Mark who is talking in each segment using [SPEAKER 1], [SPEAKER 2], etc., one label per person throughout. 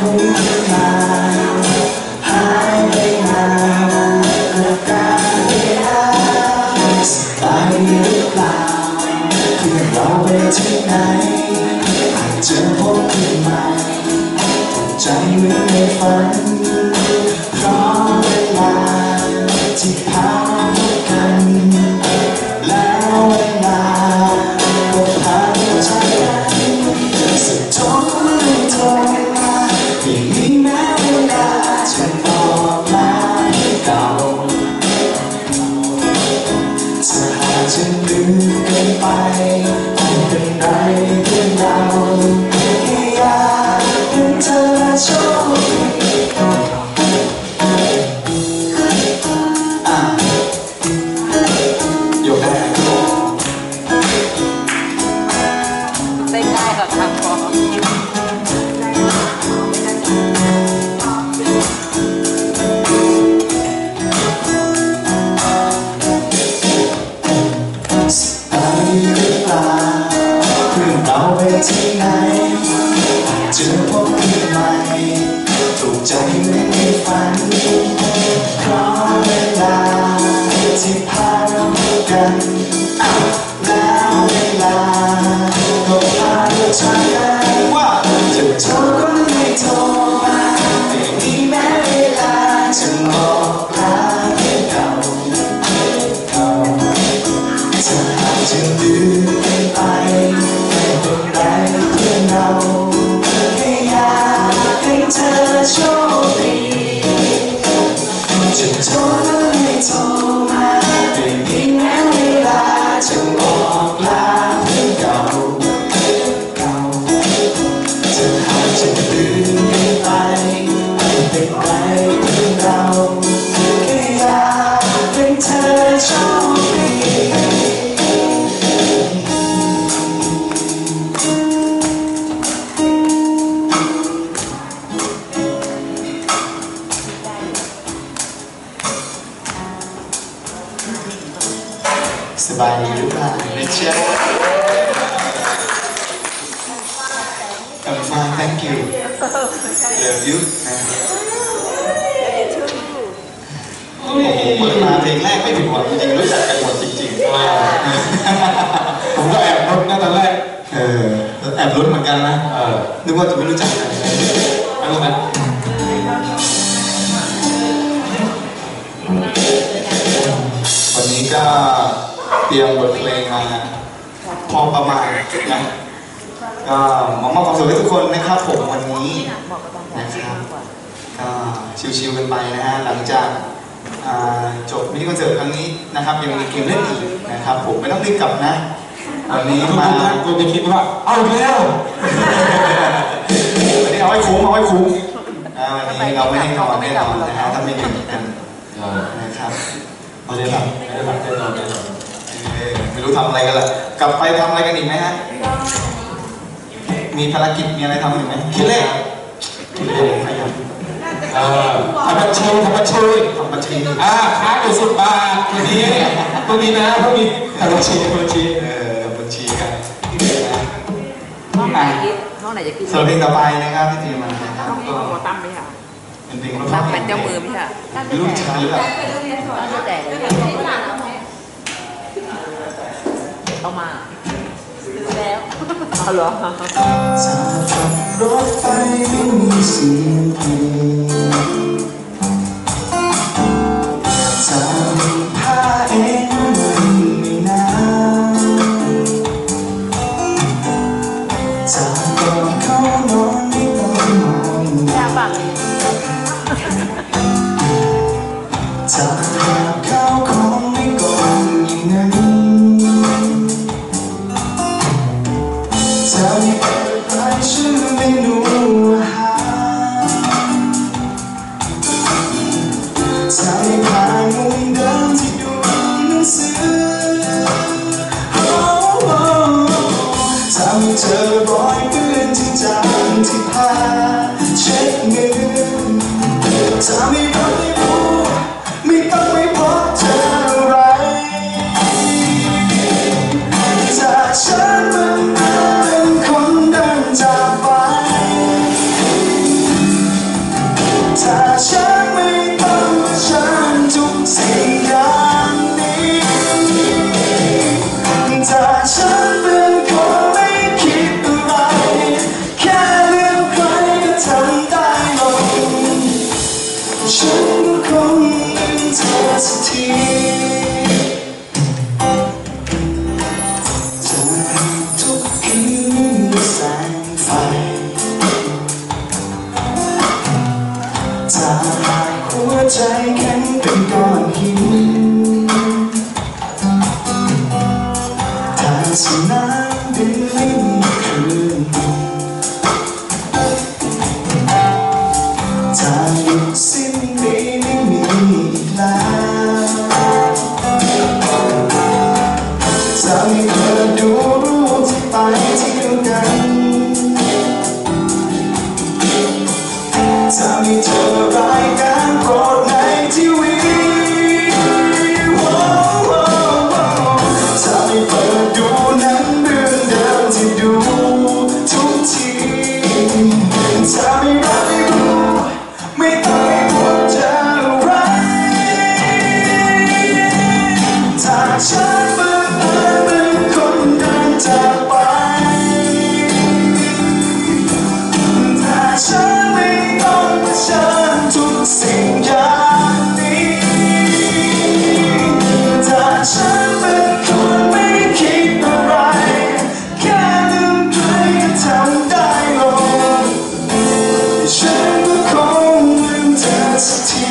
[SPEAKER 1] คงจะมาหายไปนานอาการไม่หายสบายหรือเปล่าเพื่อนเราไปที่ไหนอาจจะพบกันใหม่ใจเหมือนในฝันเพราะเวลาที่ผ่านกันแล้วเวลาก็ผ่านจากกันจะสุดท้ายไม่โทรมาที่มีแม้เวลาจะบอกลาเก่าจะหาจะลืมกันไปไม่เป็นไรเพื่อนเราแค่อยากเห็นเธอโชคดีที่ไหนเจอพบกันใหม่ถูกใจเหมือนในฝันเพราะเวลาที่ผ่านกันแล้วเวลาก็ผ่านจากกันว่าจะโทรก็ไม่โทรมาไม่มีแม้เวลาจะบอกลาเก่าจะหาจะลืมกันไปเราแค่อยากให้เธอโชคดีจะโทรหรือไม่โทรมาไม่มีแม้เวลาจะบอกลาเพื่อนเก่าจะหาจะลืมกันไปไม่เป็นไรเพื่อนเราแค่อยากให้เธอโชคดีสบายดีหรือเปล่าไม่เชื่อ I'm fine thank you love you โอ้โหเปิดมาเพลงแรกไม่ผิดหวังจริงๆรู้จักกันหมดจริงๆผมก็แอบลุ้นนะตอนแรกแอบลุ้นเหมือนกันนะนึกว่าจะไม่รู้จักกันอะไรนะวันนี้ก็เตรียมบทเพลงมาพอประมาณนะก็มอบความสุขให้ทุกคนนะครับผมวันนี้นะครับก็ชิวๆกันไปนะฮะหลังจากจบมินิคอนเสิร์ตครั้งนี้นะครับยังมีเกมเล่นอีกนะครับผมไม่ต้องรีบกลับนะวันนี้มาคุณจะคิดว่าเอาแล้ววันนี้เอาให้คุ้มวันนี้เราไม่ให้นอนแน่นอนนะฮะถ้าไม่ดื่มกันนะครับไม่ได้หลับแน่นอนไม่รู้ทำอะไรกันล่ะกลับไปทำอะไรกันอีกไหมฮะมีภารกิจมีอะไรทำอีกไหมคิดเลขใครทำบัญชีค้างอยู่10 บาทวันนี้นะเขามีบัญชีกันห้องไหนจะกินส่วนเพลงต่อไปนะครับที่ทีมมานะครับก็ตั้มไหมคะเป็นเพลงตั้มเป็นเจ้ามือไหมคะลูกชายหรือเปล่าแต่เอามาซื้อแล้วเอาเหรอรถไฟไม่มีเสียงเพลงจะมีผ้าเองไม่นานจะก่อนเข้านอนไม่ต้องมองจะหาข้าวของไม่ก่อนอย่างนั้นจะไม่เปิดเผยชื่อเมนูอาหารจะไม่ผ่านมุมเดิมที่ดูหนังสือจะไม่เจอบอยเพื่อนที่จางที่พาเช็ดมือจะไม่รู้ไม่ต้องฉันก็คงลืมเธอสักทีทุกคืนด้วยแสงไฟถ้าหากหัวใจแข็งเป็นก้อนหินถ้าสนามบินไม่มีคืนถ้าหยุดสิ้นปีไม่มีอีกแล้วจะไม่เปิดดูรูปที่ไปที่เดียวกันจะไม่เจอรายการโปรดในทีวีจะไม่เปิดดูหนังเรื่องเดิมที่ดูทุกทีจะไม่รักไม่รู้ไม่ต้องให้พบเจออะไรถ้าฉันบังเอิญเป็นคนเดินจากไปถ้าฉันไม่ต้องเผชิญทุกสิ่งอย่างนี้ถ้าฉันเป็นคนไม่คิดอะไรแค่ลืมใครก็ทำได้หมดฉันก็คงลืมเธอสักที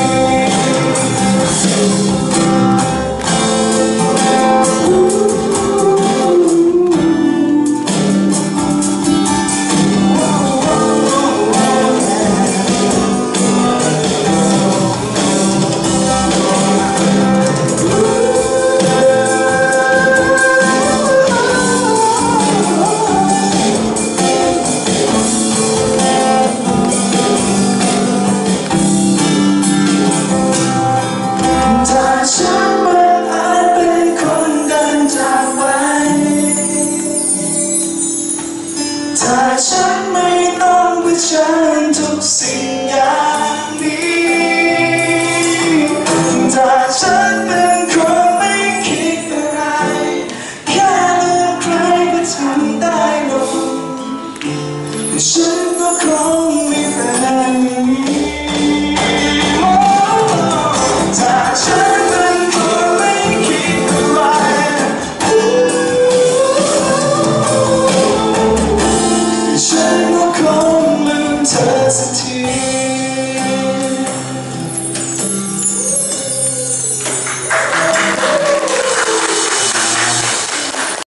[SPEAKER 1] ถ้าฉันไม่ต้องเผชิญทุกสิ่งอย่างนี้ถ้าฉันเป็นคนไม่คิดอะไรแค่เลือกใครก็ทำได้หมดฉัน